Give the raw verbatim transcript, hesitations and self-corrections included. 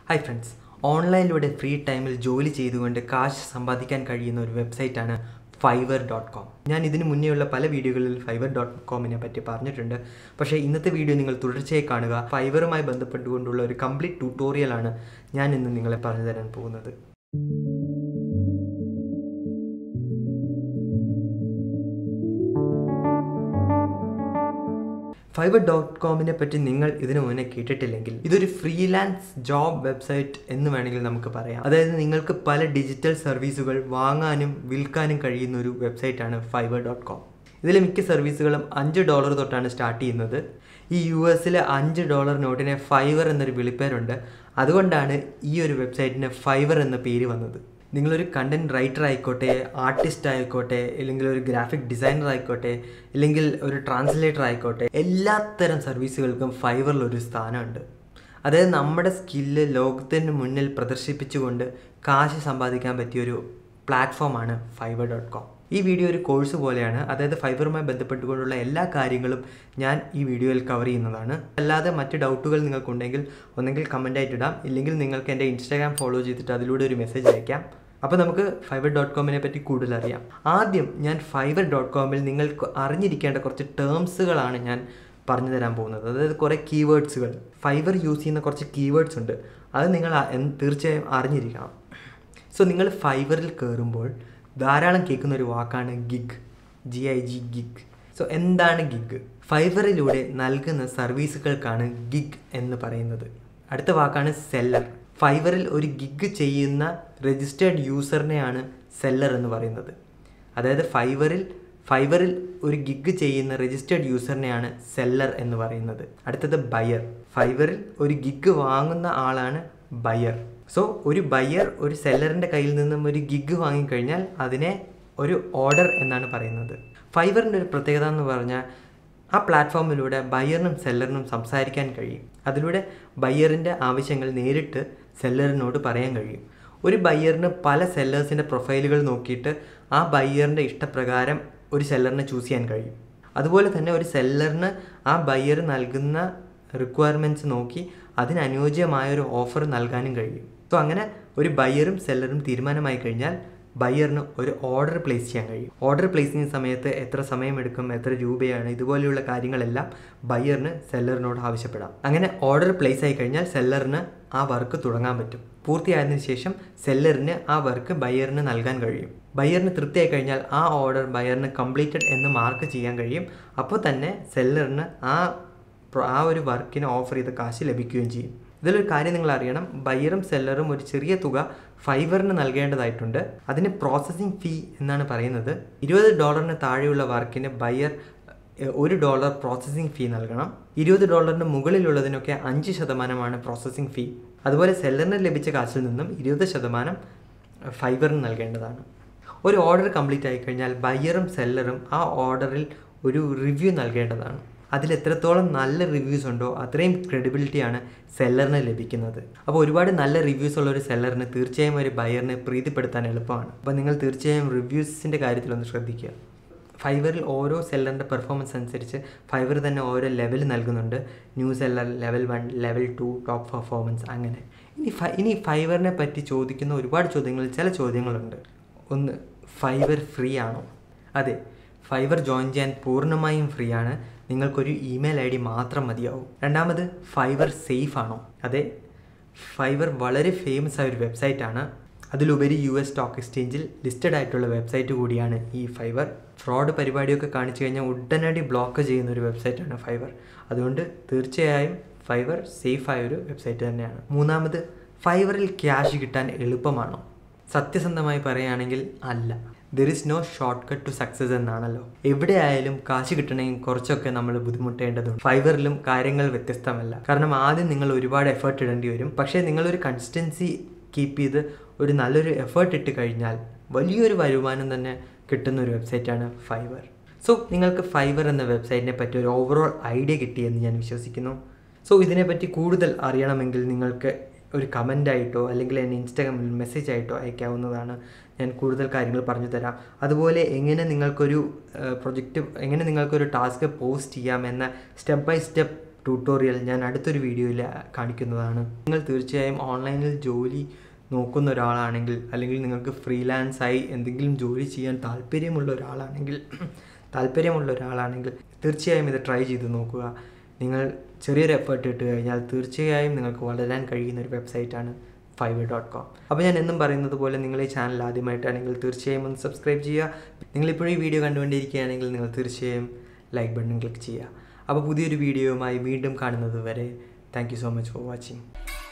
Hi friends, ഓൺലൈനിലൂടെ free ടൈമിൽ ജോലി ചെയ്തുകൊണ്ട് കാശ് സമ്പാദിക്കാൻ കഴിയുന്ന ഒരു വെബ്സൈറ്റാണ് ഫൈവർ ഡോട്ട് കോം. ഞാൻ ഇതിന് മുന്നേയുള്ള പല വീഡിയോകളിൽ ഫൈവർ ഡോട്ട് കോമിനെ പറ്റി പറഞ്ഞിട്ടുണ്ട്. പക്ഷേ ഇന്നത്തെ വീഡിയോ നിങ്ങൾ തുടർച്ചയായി കാണുക. ഫൈവറുമായി ബന്ധപ്പെട്ടുകൊണ്ടുള്ള ഒരു കംപ്ലീറ്റ് ട്യൂട്ടോറിയലാണ് ഞാൻ ഇന്ന് നിങ്ങളെ പറഞ്ഞു തരാൻ പോകുന്നത്. ഫൈവർ ഡോട്ട് കോമിനെ പറ്റി നിങ്ങൾ ഇതിനു മുന്നേ കേട്ടിട്ടില്ലെങ്കിൽ ഇതൊരു ഫ്രീലാൻസ് ജോബ് വെബ്സൈറ്റ് എന്ന് വേണമെങ്കിൽ നമുക്ക് പറയാം. അതായത് നിങ്ങൾക്ക് പല ഡിജിറ്റൽ സർവീസുകൾ വാങ്ങാനും വിൽക്കാനും കഴിയുന്ന ഒരു വെബ്സൈറ്റാണ് ഫൈവർ ഡോട്ട് കോം. ഇതിലെ മിക്ക സർവീസുകളും അഞ്ച് ഡോളർ തൊട്ടാണ് സ്റ്റാർട്ട് ചെയ്യുന്നത്. ഈ യു എസിലെ അഞ്ച് ഡോളർ നോട്ടിനെ ഫൈവർ എന്നൊരു വിളിപ്പേരുണ്ട്. അതുകൊണ്ടാണ് ഈ ഒരു വെബ്സൈറ്റിന് ഫൈവർ എന്ന പേര് വന്നത്. നിങ്ങളൊരു കണ്ടൻറ് റൈറ്റർ ആയിക്കോട്ടെ, ആർട്ടിസ്റ്റ് ആയിക്കോട്ടെ, അല്ലെങ്കിൽ ഒരു ഗ്രാഫിക് ഡിസൈനർ ആയിക്കോട്ടെ, അല്ലെങ്കിൽ ഒരു ട്രാൻസ്ലേറ്റർ ആയിക്കോട്ടെ, എല്ലാത്തരം സർവീസുകൾക്കും ഫൈവറിലൊരു സ്ഥാനമുണ്ട്. അതായത് നമ്മുടെ സ്കില്ല് ലോകത്തിന് മുന്നിൽ പ്രദർശിപ്പിച്ചുകൊണ്ട് കാശ് സമ്പാദിക്കാൻ പറ്റിയൊരു പ്ലാറ്റ്ഫോമാണ് ഫൈവർ ഡോട്ട് കോം. ഈ വീഡിയോ ഒരു കോഴ്സ് പോലെയാണ്. അതായത് ഫൈവറുമായി ബന്ധപ്പെട്ടുകൊണ്ടുള്ള എല്ലാ കാര്യങ്ങളും ഞാൻ ഈ വീഡിയോയിൽ കവർ ചെയ്യുന്നതാണ്. അല്ലാതെ മറ്റ് ഡൗട്ടുകൾ നിങ്ങൾക്കുണ്ടെങ്കിൽ ഒന്നെങ്കിൽ കമൻ്റായിട്ട് ഇടാം, ഇല്ലെങ്കിൽ നിങ്ങൾക്ക് എൻ്റെ ഇൻസ്റ്റാഗ്രാം ഫോളോ ചെയ്തിട്ട് അതിലൂടെ ഒരു മെസ്സേജ് അയക്കാം. അപ്പോൾ നമുക്ക് ഫൈവർ ഡോട്ട് കോമിനെ പറ്റി കൂടുതൽ അറിയാം. ആദ്യം ഞാൻ ഫൈവർ ഡോട്ട് കോമിൽ നിങ്ങൾക്ക് അറിഞ്ഞിരിക്കേണ്ട കുറച്ച് ടേംസുകളാണ് ഞാൻ പറഞ്ഞു തരാൻ പോകുന്നത്. അതായത് കുറേ കീവേഡ്സുകൾ, ഫൈവർ യൂസ് ചെയ്യുന്ന കുറച്ച് കീവേഡ്സ് ഉണ്ട്. അത് നിങ്ങൾ തീർച്ചയായും അറിഞ്ഞിരിക്കണം. സോ നിങ്ങൾ ഫൈവറിൽ കയറുമ്പോൾ ധാരാളം കേൾക്കുന്ന ഒരു വാക്കാണ് gig, G I G gig. So എന്താണ് ഗിഗ്? ഫൈവറിലൂടെ നൽകുന്ന സർവീസുകൾക്കാണ് ഗിഗ് എന്ന് പറയുന്നത്. അടുത്ത വാക്കാണ് സെല്ലർ. ഫൈവറിൽ ഒരു ഗിഗ് ചെയ്യുന്ന രജിസ്റ്റേർഡ് യൂസറിനെയാണ് സെല്ലർ എന്ന് പറയുന്നത്. അതായത് ഫൈവറിൽ ഫൈവറിൽ ഒരു ഗിഗ് ചെയ്യുന്ന രജിസ്റ്റേർഡ് യൂസറിനെയാണ് സെല്ലർ എന്ന് പറയുന്നത്. അടുത്തത് ബയർ. ഫൈവറിൽ ഒരു ഗിഗ് വാങ്ങുന്ന ആളാണ് ബയർ. സോ ഒരു ബയർ ഒരു സെല്ലറിൻ്റെ കയ്യിൽ നിന്നും ഒരു ഗിഗ് വാങ്ങിക്കഴിഞ്ഞാൽ അതിനെ ഒരു ഓർഡർ എന്നാണ് പറയുന്നത്. ഫൈവറിൻ്റെ ഒരു പ്രത്യേകത എന്ന് പറഞ്ഞാൽ ആ പ്ലാറ്റ്ഫോമിലൂടെ ബയറിനും സെല്ലറിനും സംസാരിക്കാൻ കഴിയും. അതിലൂടെ ബയറിൻ്റെ ആവശ്യങ്ങൾ നേരിട്ട് സെല്ലറിനോട് പറയാൻ കഴിയും. ഒരു ബയറിന് പല സെല്ലേഴ്സിൻ്റെ പ്രൊഫൈലുകൾ നോക്കിയിട്ട് ആ ബയറിൻ്റെ ഇഷ്ടപ്രകാരം ഒരു സെല്ലറിനെ ചൂസ് ചെയ്യാൻ കഴിയും. അതുപോലെ തന്നെ ഒരു സെല്ലറിന് ആ ബയർ നൽകുന്ന റിക്വയർമെൻറ്റ്സ് നോക്കി അതിനനുയോജ്യമായൊരു ഓഫർ നൽകാനും കഴിയും. സോ അങ്ങനെ ഒരു ബയറും സെല്ലറും തീരുമാനമായി കഴിഞ്ഞാൽ ബയറിന് ഒരു ഓർഡർ പ്ലേസ് ചെയ്യാൻ കഴിയും. ഓർഡർ പ്ലേസ് ചെയ്യുന്ന സമയത്ത് എത്ര സമയമെടുക്കും, എത്ര രൂപയാണ്, ഇതുപോലെയുള്ള കാര്യങ്ങളെല്ലാം ബയറിന് സെല്ലറിനോട് ആവശ്യപ്പെടാം. അങ്ങനെ ഓർഡർ പ്ലേസ് ആയി കഴിഞ്ഞാൽ സെല്ലറിന് ആ വർക്ക് തുടങ്ങാൻ പറ്റും. പൂർത്തിയായതിനു ശേഷം സെല്ലറിന് ആ വർക്ക് ബയറിന് നൽകാൻ കഴിയും. ബയറിന് തൃപ്തിയായി കഴിഞ്ഞാൽ ആ ഓർഡർ ബയറിന് കംപ്ലീറ്റഡ് എന്ന് മാർക്ക് ചെയ്യാൻ കഴിയും. അപ്പോൾ തന്നെ സെല്ലറിന് ആ ആ ഒരു വർക്കിന് ഓഫർ ചെയ്ത കാശ് ലഭിക്കുകയും ചെയ്യും. ഇതിലൊരു കാര്യം നിങ്ങൾ അറിയണം, ബയറും സെല്ലറും ഒരു ചെറിയ തുക ഫൈവറിന് നൽകേണ്ടതായിട്ടുണ്ട്. അതിന് പ്രോസസ്സിംഗ് ഫീ എന്നാണ് പറയുന്നത്. ഇരുപത് ഡോളറിന് താഴെയുള്ള വർക്കിന് ബയർ ഒരു ഡോളർ പ്രോസസ്സിംഗ് ഫീ നൽകണം. ഇരുപത് ഡോളറിന് മുകളിലുള്ളതിനൊക്കെ അഞ്ച് ശതമാനമാണ് പ്രോസസ്സിംഗ് ഫീ. അതുപോലെ സെല്ലറിന് ലഭിച്ച കാശിൽ നിന്നും ഇരുപത് ശതമാനം ഫൈവറിന് നൽകേണ്ടതാണ്. ഒരു ഓർഡർ കംപ്ലീറ്റ് ആയിക്കഴിഞ്ഞാൽ ബയറും സെല്ലറും ആ ഓർഡറിൽ ഒരു റിവ്യൂ നൽകേണ്ടതാണ്. അതിൽ എത്രത്തോളം നല്ല റിവ്യൂസ് ഉണ്ടോ അത്രയും ക്രെഡിബിലിറ്റിയാണ് സെല്ലറിന് ലഭിക്കുന്നത്. അപ്പോൾ ഒരുപാട് നല്ല റിവ്യൂസ് ഉള്ള ഒരു സെല്ലറിന് തീർച്ചയായും ഒരു ബയറിനെ പ്രീതിപ്പെടുത്താൻ എളുപ്പമാണ്. അപ്പോൾ നിങ്ങൾ തീർച്ചയായും റിവ്യൂസിൻ്റെ കാര്യത്തിലൊന്ന് ശ്രദ്ധിക്കുക. ഫൈവറിൽ ഓരോ സെല്ലറിൻ്റെ പെർഫോമൻസ് അനുസരിച്ച് ഫൈവർ തന്നെ ഓരോ ലെവൽ നൽകുന്നുണ്ട്. New seller, level one, level two, top performance, അങ്ങനെ. ഇനി ഫൈ ഇനി ഫൈവറിനെ പറ്റി ചോദിക്കുന്ന ഒരുപാട് ചോദ്യങ്ങൾ, ചില ചോദ്യങ്ങളുണ്ട്. ഒന്ന്, ഫൈവർ ഫ്രീ ആണോ? അതെ, ഫൈവർ ജോയിൻ ചെയ്യാൻ പൂർണ്ണമായും ഫ്രീ ആണ്. നിങ്ങൾക്കൊരു ഇമെയിൽ ഐ ഡി മാത്രം മതിയാവും. രണ്ടാമത്, ഫൈവർ സേഫ് ആണോ? അതെ, ഫൈവർ വളരെ ഫേമസ് ആയ ഒരു വെബ്സൈറ്റാണ്. അതിലുപരി യു എസ് സ്റ്റോക്ക് എക്സ്ചേഞ്ചിൽ ലിസ്റ്റഡ് ആയിട്ടുള്ള വെബ്സൈറ്റ് കൂടിയാണ് ഈ ഫൈവർ. ഫ്രോഡ് പരിപാടിയൊക്കെ കാണിച്ചു കഴിഞ്ഞാൽ ഉടനടി ബ്ലോക്ക് ചെയ്യുന്ന ഒരു വെബ്സൈറ്റാണ് ഫൈവർ. അതുകൊണ്ട് തീർച്ചയായും ഫൈവർ സേഫായൊരു വെബ്സൈറ്റ് തന്നെയാണ്. മൂന്നാമത്, ഫൈവറിൽ ക്യാഷ് കിട്ടാൻ എളുപ്പമാണോ? സത്യസന്ധമായി പറയുകയാണെങ്കിൽ അല്ല. There is no shortcut to success എന്നാണല്ലോ. എവിടെയായാലും കാശ് കിട്ടണമെങ്കിൽ കുറച്ചൊക്കെ നമ്മൾ ബുദ്ധിമുട്ടേണ്ടതുണ്ട്. ഫൈവറിലും കാര്യങ്ങൾ വ്യത്യസ്തമല്ല. കാരണം ആദ്യം നിങ്ങൾ ഒരുപാട് എഫേർട്ട് ഇടേണ്ടി വരും. പക്ഷേ നിങ്ങളൊരു കൺസിസ്റ്റൻസി കീപ്പ് ചെയ്ത് ഒരു നല്ലൊരു എഫേർട്ട് ഇട്ട് കഴിഞ്ഞാൽ വലിയൊരു വരുമാനം തന്നെ കിട്ടുന്ന ഒരു വെബ്സൈറ്റാണ് ഫൈവർ. സോ നിങ്ങൾക്ക് ഫൈവർ എന്ന വെബ്സൈറ്റിനെ പറ്റി ഒരു ഓവറോൾ ഐഡിയ കിട്ടിയെന്ന് ഞാൻ വിശ്വസിക്കുന്നു. സോ ഇതിനെപ്പറ്റി കൂടുതൽ അറിയണമെങ്കിൽ നിങ്ങൾക്ക് ഒരു കമൻ്റായിട്ടോ അല്ലെങ്കിൽ എന്നെ ഇൻസ്റ്റാഗ്രാമിൽ മെസ്സേജ് ആയിട്ടോ അയക്കാവുന്നതാണ്. ഞാൻ കൂടുതൽ കാര്യങ്ങൾ പറഞ്ഞു തരാം. അതുപോലെ എങ്ങനെ നിങ്ങൾക്കൊരു പ്രൊജക്റ്റ്, എങ്ങനെ നിങ്ങൾക്കൊരു ടാസ്ക് പോസ്റ്റ് ചെയ്യാമെന്ന സ്റ്റെപ്പ് ബൈ സ്റ്റെപ്പ് ട്യൂട്ടോറിയൽ ഞാൻ അടുത്തൊരു വീഡിയോയിൽ കാണിക്കുന്നതാണ്. നിങ്ങൾ തീർച്ചയായും ഓൺലൈനിൽ ജോലി നോക്കുന്ന ഒരാളാണെങ്കിൽ, അല്ലെങ്കിൽ നിങ്ങൾക്ക് ഫ്രീലാൻസായി എന്തെങ്കിലും ജോലി ചെയ്യാൻ താല്പര്യമുള്ള ഒരാളാണെങ്കിൽ താല്പര്യമുള്ള ഒരാളാണെങ്കിൽ തീർച്ചയായും ഇത് ട്രൈ ചെയ്ത് നോക്കുക. നിങ്ങൾ ചെറിയൊരു എഫേർട്ട് ഇട്ട് കഴിഞ്ഞാൽ തീർച്ചയായും നിങ്ങൾക്ക് വളരാൻ കഴിയുന്ന ഒരു വെബ്സൈറ്റാണ് ഫൈവർ ഡോട്ട് കോം. അപ്പോൾ ഞാൻ എന്നും പറയുന്നത് പോലെ നിങ്ങൾ ഈ ചാനൽ ആദ്യമായിട്ടാണെങ്കിൽ തീർച്ചയായും ഒന്ന് സബ്സ്ക്രൈബ് ചെയ്യുക. നിങ്ങളിപ്പോഴും ഈ വീഡിയോ കണ്ടുകൊണ്ടിരിക്കുകയാണെങ്കിൽ നിങ്ങൾ തീർച്ചയായും ലൈക്ക് ബട്ടൺ ക്ലിക്ക് ചെയ്യുക. അപ്പോൾ പുതിയൊരു വീഡിയോയുമായി വീണ്ടും കാണുന്നത് വരെ thank you so much for watching.